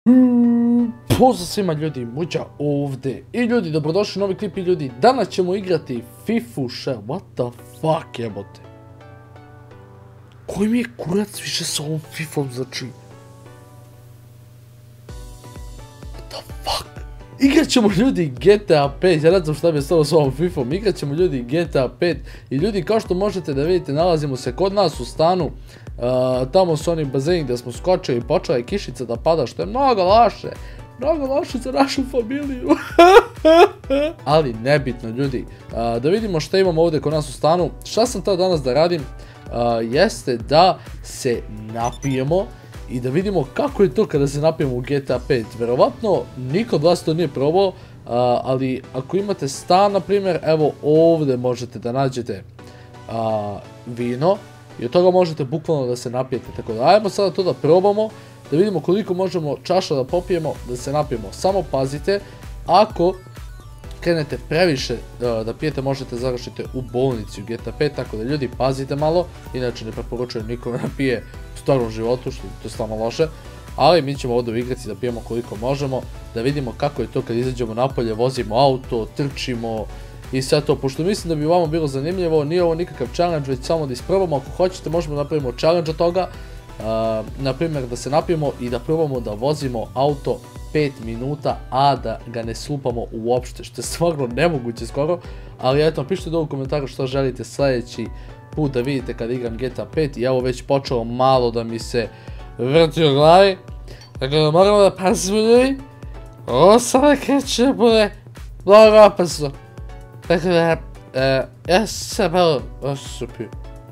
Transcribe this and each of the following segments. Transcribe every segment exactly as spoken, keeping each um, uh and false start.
Mm, Pozdrav svima ljudi, Muđa ovdje. I ljudi, dobrodošli u novi klip i ljudi, danas ćemo igrati Fifu še, what the fuck jebote. Koji mi je kurac više s ovom Fifom, znači? What the fuck? Igrat ćemo ljudi G T A pet, ja ne znam šta bi je stalo s ovom Fifom, igrat ćemo ljudi G T A pet i ljudi kao što možete da vidite nalazimo se kod nas u stanu. Uh, tamo su oni bazeni gdje smo skočili i počela je kišica da pada što je mnogo loše. Mnogo loše za našu familiju. Ali nebitno ljudi. Uh, da vidimo šta imamo ovdje kod nas u stanu. Šta sam to danas da radim? Uh, jeste da se napijemo i da vidimo kako je to kada se napijemo u G T A pet. Verovatno niko od vas to nije probao, uh, ali ako imate stan na primjer, evo ovdje možete da nađete uh, vino. I od toga možete bukvalno da se napijete, tako da ajmo sada to da probamo, da vidimo koliko možemo čaša da popijemo, da se napijemo. Samo pazite, ako krenete previše da pijete možete završiti u bolnici u G T A pet, tako da ljudi pazite malo, inače ne preporučujem nikome da pije u stvarnom životu, što je to stvarno loše. Ali mi ćemo ovdje u igrici da pijemo koliko možemo, da vidimo kako je to kad izađemo napolje, vozimo auto, trčimo i sve to, pošto mislim da bi vama bilo zanimljivo. Nije ovo nikakav challenge, već samo da isprobamo. Ako hoćete možemo da napravimo challenge od toga, uh, na primjer da se napijemo i da probamo da vozimo auto pet minuta, a da ga ne slupamo uopšte, što je stvarno nemoguće skoro. Ali eto, pišite dole u komentaru što želite sljedeći put da vidite kada igram G T A pet. I evo već počelo malo da mi se vrti u glavi, tako da moramo da pazimo ljudi. Ovo sada kreće bude mnogo opasno. Tako da, e, ja sam malo osupio.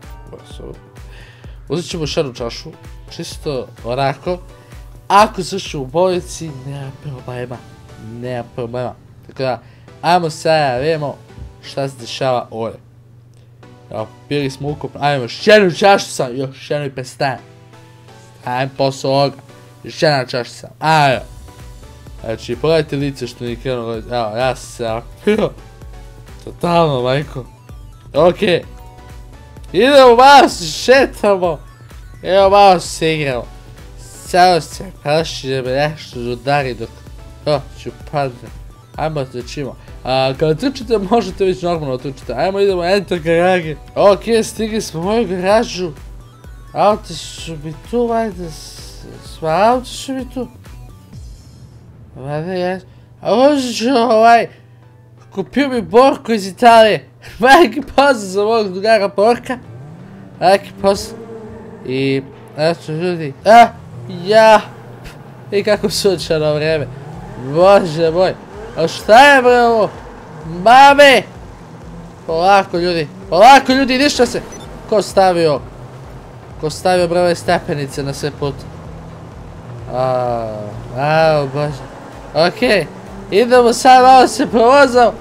Uzet ćemo još jednu čašu, čisto onako. Ako završim u bolnici, nema problema, nema problema. Tako da, ajmo sada da vidimo šta se dešava ovdje. Evo, pili smo ukupno, ajmo još jednu čašu sam, još jednu i prestajem. Ajmo posao ovoga, još jedna čaša sam, ajmo. Znači, pogledajte lice što nije krenuo, evo, ja sam pio. Totalno, majko. Okej. Idemo malo se šetamo. Evo malo se igramo. Samo se praši da me nešto udari dok ću padne. Ajmo trčimo. Kada trčite možete već normalno trčite. Ajmo idemo enter garage. Okej, stigli smo u moju garažu. Auto su mi tu, vajde. Sva auto su mi tu. Vajde jes. A možda ću ovaj... Kupio mi Borko iz Italije. Veliki pozdrav za mojeg drugara Borka. Veliki pozdrav. I eto ljudi. A, ja. I kako sunčano vrijeme. Bože moj. A šta je bre ovo? Mame. Polako ljudi. Polako ljudi, ništa se. Ko stavio? Ko stavio bre ove stepenice na sve put? A, a, bože. Okej. Idemo sad malo se provozao.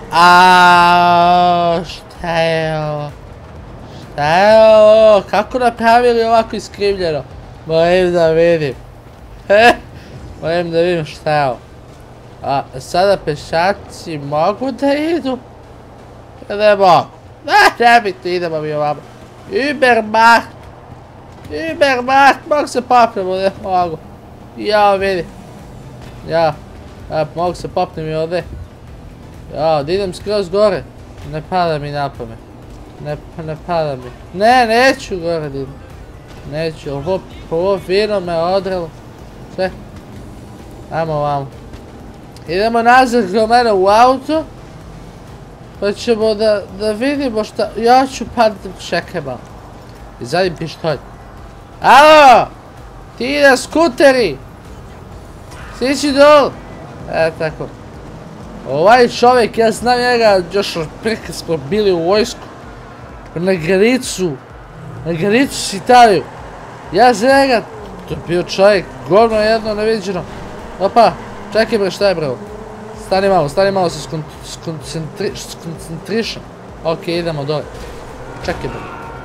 Aaaa, šta je ovo? Šta je ovo? Kako napravili ovako iskrivljeno? Moram da vidim. Moram da vidim šta je ovo. A sada pešaci mogu da idu? Ne mogu. Ne biti, idemo mi ovamo. Übermacht. Übermacht, mogu se popnemo, ne mogu. Ja vidim. Ja. A, mogu se popnem i ovdje. Ja, da idem skroz gore. Ne pada mi na pamet. Ne, ne pada mi. Ne, neću gore da idem. Neću, ovo, ovo vino me odralo. Sve. Ajmo ovamo. Idemo nazad kod mene u auto. Pa ćemo da, da vidimo šta... Ja ću padati, čekaj malo. Izadim pištolj. Alo! Ti na skuteri! Sići dol! E, tako. Ovaj čovjek, ja znam njega, još preka smo bili u vojsku. Na granicu. Na granicu s Italijom. Ja znam njega, to je bio čovjek, govno jedno neviđeno. Opa, čekaj bre, šta je bre ovo? Stani malo, stani malo se skoncentrišem. Ok, idemo dole. Čekaj bre.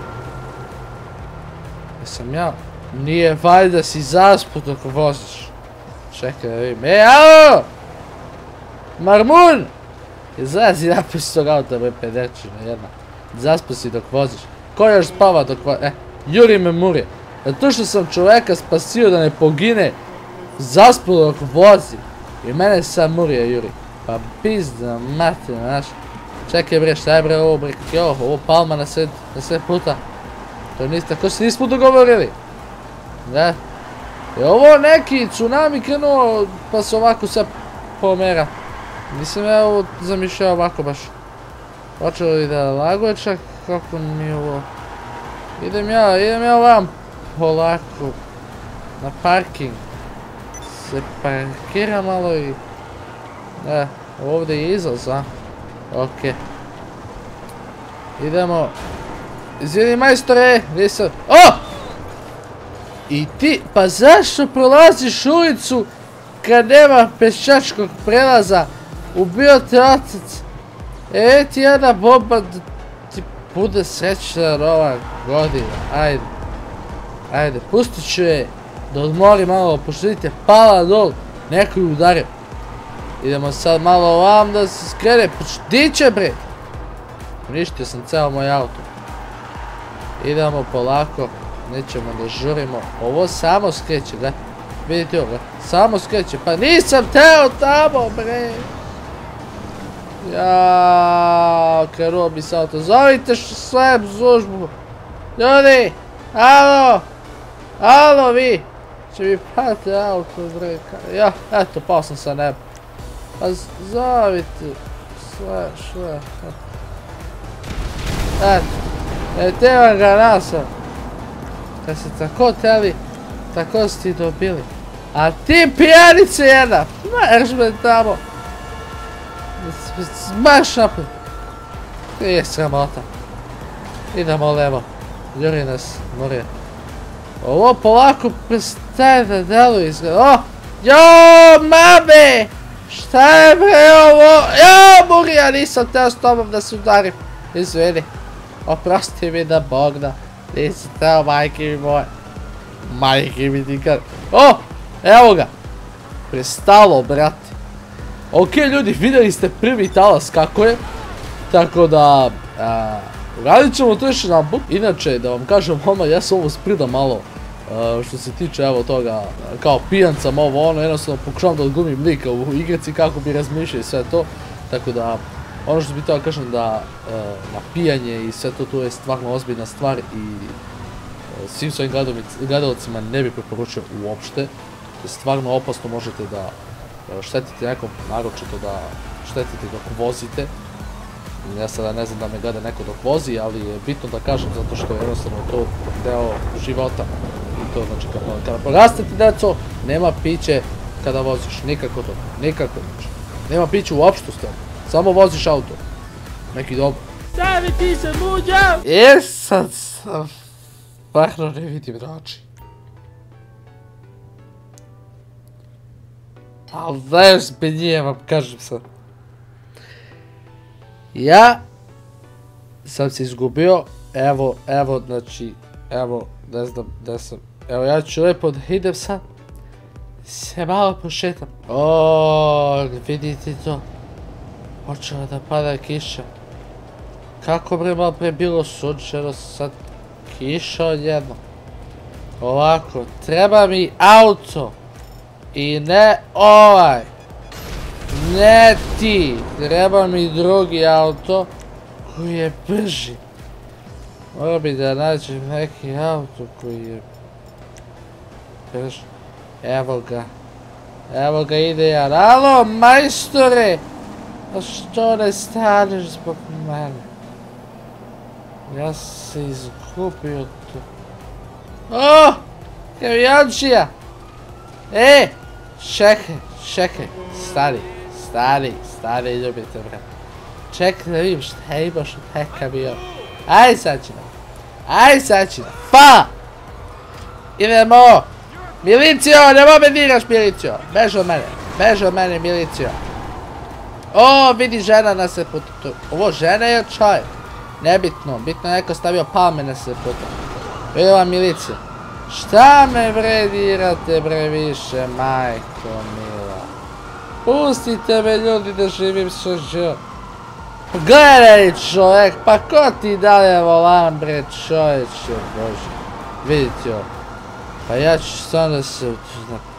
Jesam ja? Nije valjda si zaspu dok voziš. Čekaj da vidim. E, alo! Marmun! Izlazi napoj s tog auta, bre, pederčina jedna. Zaspu si dok voziš. Ko još spava dok voziš? E, juri me murje. Zato što sam čoveka spasio da ne pogine Zaspo dok vozi. I mene sad murija juri. Pa pizda matina, znaš. Čekaj bre, šta je bre ovo bre, jo, ovo palma na sve, na sve puta. To niste, tako se nismo dogovorili. Ne. Je ovo neki tsunami krenuo, pa se ovako sve pomera. Nisam ja ovo zamišljao ovako baš. Počelo li da laguje čak, kako mi je ovo. Idem ja, idem ja ovam polako. Na parking. Se parkira malo i... Ne, ovdje je izlaz, a? Okej. Idemo. Izvini majstore, nisam... O! I ti, pa zašto prolaziš ulicu kad nema pešačkog prelaza? Ubio te otac. E ti jedna bomba da ti bude srećna nova godina. Ajde. Ajde, pustit ću je da odmori malo, pošto vidite pala dol, neko ju udario. Idemo sad malo ovam da se skrene, di će bre? Uništio sam ceo moj auto. Idemo polako, nećemo da žurimo. Ovo samo skreće, gledaj. Vidite ovo, samo skreće, pa nisam teo tamo bre. Jaaaa, krenuo bi se auto, zovite sve službu. Ljudi, alo, alo vi. Će mi pati auto bre, ja, eto, pao sam sa neba. Pa zovite sve, sve, eto, e te vam ga nasam. Kad ste tako teli, tako ste i dobili. A ti pijanice jedna, marš me tamo. Marš napred. Nije sramota. Idemo levo, juri nas, morije. Ovo polako prestaje da deluje izgleda. O! Joooo, mame! Šta je bre ovo? Joooo, Murija, nisam teo s tobom da se udarim. Izvini. Oprosti mi da Bog da. Nisam teo, majke mi moje. Majke mi nikad. O! Evo ga. Prestalo, brate. Ok, ljudi, vidjeli ste prvi talas kako je. Tako da... Radit ćemo to još jedan put. Inače, da vam kažem, oma, ja sam ovo spridao malo. Što se tiče evo toga, kao pijan sam ovo ono, jednostavno pokušavam da odglumim lika u igrici kako bi razmišljao i sve to. Tako da, ono što bih htio da kažem da na pijanje i sve to, to je stvarno ozbiljna stvar i svim svojim gledalcima ne bih preporučio uopšte. Je stvarno opasno, možete da štetite nekom, naročito da štetite dok vozite. Ja sada ne znam da me gleda neko dok vozi, ali je bitno da kažem zato što je jednostavno to deo života. I to znači kada porastete deco, nema piće kada voziš, nikako to, nikako znači. Nema piće uopšte s tobom, samo voziš auto. Neki dobro. Stavi ti se muđa! E sad sam, stvarno ne vidim znači. Ali znaš zbenije vam kažem sad. Ja sam se izgubio, evo, evo, znači, evo, ne znam gdje sam, evo ja ću lepo da idem sad, se malo pošetam. Oooo, vidite to, počela da pada kiša, kako bre malo pre bilo sunčano, sad kiša odjedno. Ovako, treba mi auto i ne ovaj. Ne ti, treba mi drugi auto koji je brži. Mora bi da nađem neki auto koji je brži. Evo ga. Evo ga ide ja. Alo, majstore! A što ne staneš zbog mene? Ja sam se izgubio tu. O! Kaviončija! E! Čekaj, čekaj, stani. Stani, stani, ljubite bre. Čekaj da vidim šta imaš u taj kamion. Aj sad će nam. Aj sad će nam. Pa! Idemo! Milicijo, nemoj me diraš milicijo. Bež od mene, bež od mene milicijo. O, vidi žena na se putu. Ovo žena je čovjek. Nebitno, bitno je neko stavio palme na se putu. Vidi vam milicija. Šta me bre dirate bre više, majko mila. Pustite me ljudi da živim svoj život. Gledaj čovjek, pa ko ti daje volan bre čovječe bože. Vidite ovo. Pa ja ću stvarno da se...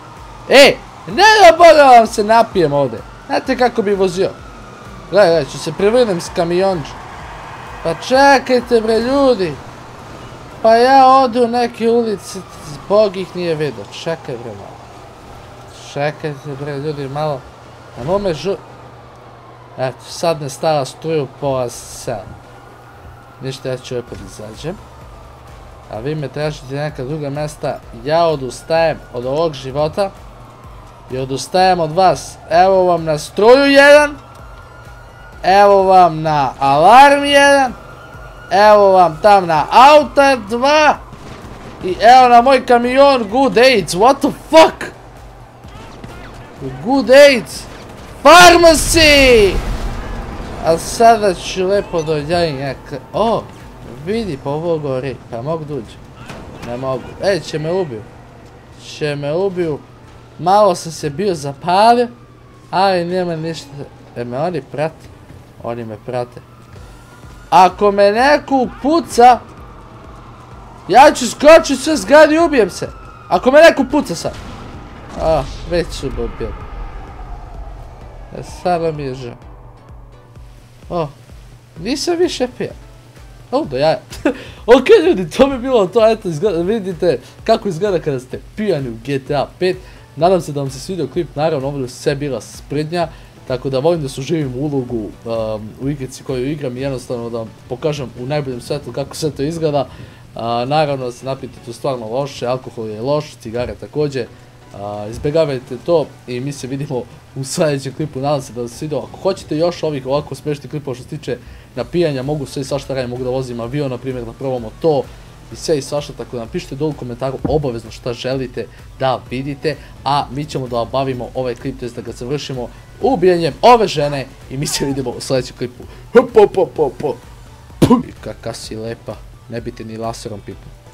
E, ne da Boga vam se napijem ovdje. Znate kako bi vozio? Gledaj, gledaj, ću se prevrnem s kamionđa. Pa čekajte bre ljudi. Pa ja odu u neke ulici, Bog ih nije vidio. Čekaj bre malo. Čekajte bre ljudi malo. Na mome žu... Eto, sad ne stala struju pola sedam. Ništa, ja ću opet izađem. A vi me tražite neka druga mjesta. Ja odustajem od ovog života. I odustajem od vas. Evo vam na struju jedan. Evo vam na alarm jedan. Evo vam tam na auta dva. I evo na moj kamion Good AIDS. What the fuck? Good AIDS. Pharmacy! A sada ću lepo dođati neka... O! Vidi, pa ovo gori. Pa mogu duđe? Ne mogu. Ej, će me ubiju. Će me ubiju. Malo sam se bio zapalio. Ali nema ništa. E me oni prate. Oni me prate. Ako me neko puca... Ja ću skočiti sve zgradi i ubijem se. Ako me neko puca sad. A, već su me ubili. E, sada mi je žao. O, nisam više pijan. O, do jaja. Ok ljudi, to bi bilo to, eto, vidite kako izgleda kada ste pijani u G T A pet. Nadam se da vam se svidio klip, naravno ovo je sve bila sprednja. Tako da volim da suživim ulogu um, u igrici koju igram i jednostavno da vam pokažem u najboljem svetlu kako sve to izgleda. Uh, naravno da se napijete tu stvarno loše, alkohol je loš, cigare također. Uh, izbjegavajte to i mi se vidimo u sljedećem klipu. Nadam se da vam se svidio. Ako hoćete još ovih ovako smiješnih klipova što se tiče napijanja, mogu sve i svašta raditi, mogu da vozim avion na primjer, da probamo to i sve i svašta, tako da napišite dole u komentaru obavezno šta želite da vidite, a mi ćemo da obavimo ovaj klip, to jest da ga završimo ubijanjem ove žene i mi se vidimo u sljedećem klipu. Hop, hop, hop, hop, hop. Kaka si lepa, ne biti ni laserom pipu.